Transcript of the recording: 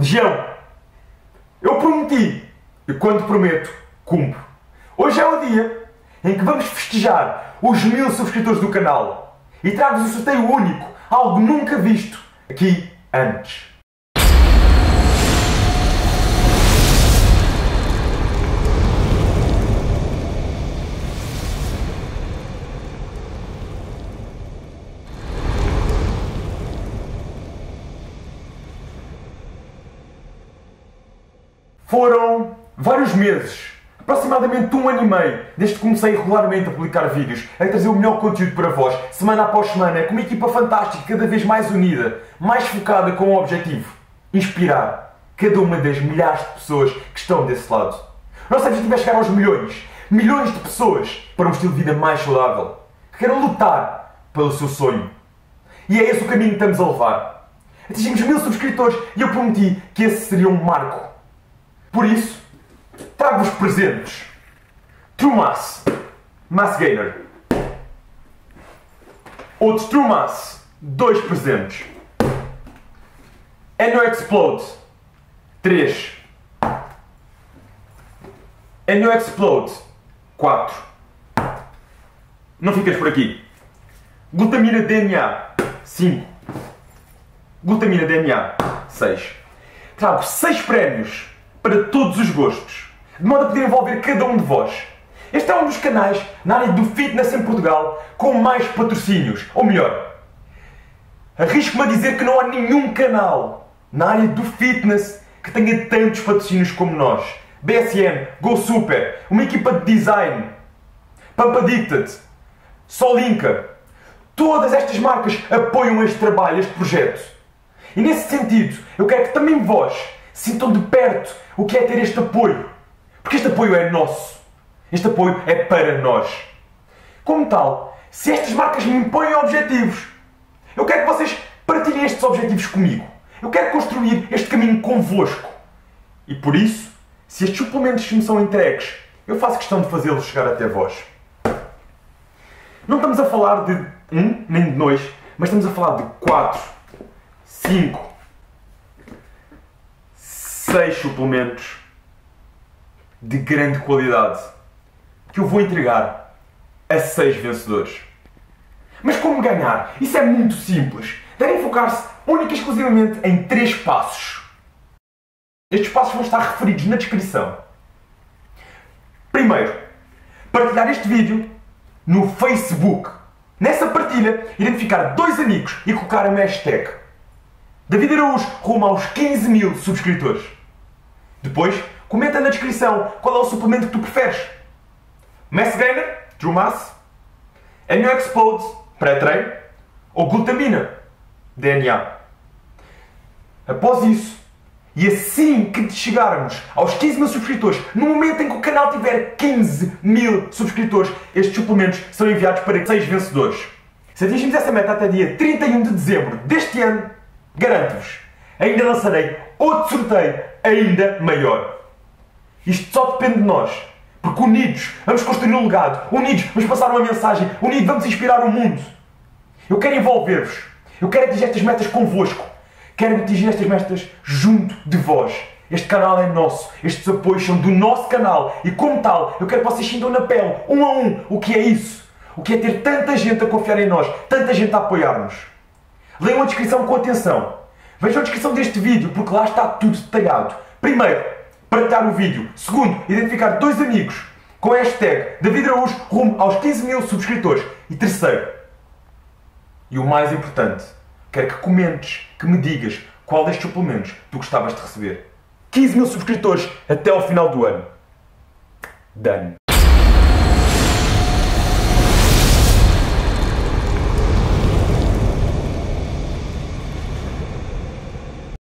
Legião, eu prometi e quando prometo, cumpro. Hoje é o dia em que vamos festejar os 1000 subscritores do canal e trago-vos um sorteio único, algo nunca visto aqui antes. Foram vários meses, aproximadamente 1 ano e meio, desde que comecei regularmente a publicar vídeos, a trazer o melhor conteúdo para vós, semana após semana, com uma equipa fantástica, cada vez mais unida, mais focada com o objetivo: inspirar cada uma das milhares de pessoas que estão desse lado. O nosso objetivo é chegar aos milhões de pessoas para um estilo de vida mais saudável, que queiram lutar pelo seu sonho. E é esse o caminho que estamos a levar. Atingimos 1000 subscritores e eu prometi que esse seria um marco. Por isso, trago-vos presentes. True Mass Gainer. Outro True Mass, 2 presentes. Eno Explode, 3. Eno Explode, 4. Não ficas por aqui. Glutamina DNA, 5. Glutamina DNA, 6. Trago 6 prémios para todos os gostos, de modo a poder envolver cada um de vós. Este é um dos canais na área do fitness em Portugal com mais patrocínios. Ou melhor, arrisco-me a dizer que não há nenhum canal na área do fitness que tenha tantos patrocínios como nós. BSN, Go Super, uma equipa de design, Pump Addicted, Solinka. Todas estas marcas apoiam este trabalho, este projeto. E nesse sentido, eu quero que também vós sintam de perto o que é ter este apoio. Porque este apoio é nosso. Este apoio é para nós. Como tal, se estas marcas me impõem objetivos, eu quero que vocês partilhem estes objetivos comigo. Eu quero construir este caminho convosco. E por isso, se estes suplementos me são entregues, eu faço questão de fazê-los chegar até vós. Não estamos a falar de 1, nem de 2, mas estamos a falar de 4, 5, 6 suplementos de grande qualidade que eu vou entregar a 6 vencedores. Mas como ganhar? Isso é muito simples. Devem focar-se única e exclusivamente em 3 passos. Estes passos vão estar referidos na descrição. Primeiro, partilhar este vídeo no Facebook. Nessa partilha, identificar 2 amigos e colocar a hashtag David Araújo rumo aos 15.000 subscritores. Depois, comenta na descrição qual é o suplemento que tu preferes. Mass Gainer, True Mass, Eno Explode, pré-treino, ou Glutamina, DNA. Após isso, e assim que chegarmos aos 15.000 subscritores, no momento em que o canal tiver 15.000 subscritores, estes suplementos são enviados para 6 vencedores. Se atingirmos essa meta até dia 31 de dezembro deste ano, garanto-vos, ainda lançarei outro sorteio ainda maior. Isto só depende de nós. Porque unidos vamos construir um legado. Unidos vamos passar uma mensagem. Unidos vamos inspirar o mundo. Eu quero envolver-vos. Eu quero atingir estas metas convosco. Quero atingir estas metas junto de vós. Este canal é nosso. Estes apoios são do nosso canal. E como tal, eu quero que vocês sintam na pele, um a um, o que é isso. O que é ter tanta gente a confiar em nós. Tanta gente a apoiar-nos. Leiam a descrição com atenção. Vejam a descrição deste vídeo, porque lá está tudo detalhado. Primeiro, partilhar o vídeo. Segundo, identificar 2 amigos com a hashtag David Araújo rumo aos 15.000 subscritores. E terceiro, e o mais importante, quero que comentes, que me digas qual destes suplementos tu gostavas de receber. 15.000 subscritores até ao final do ano. Done.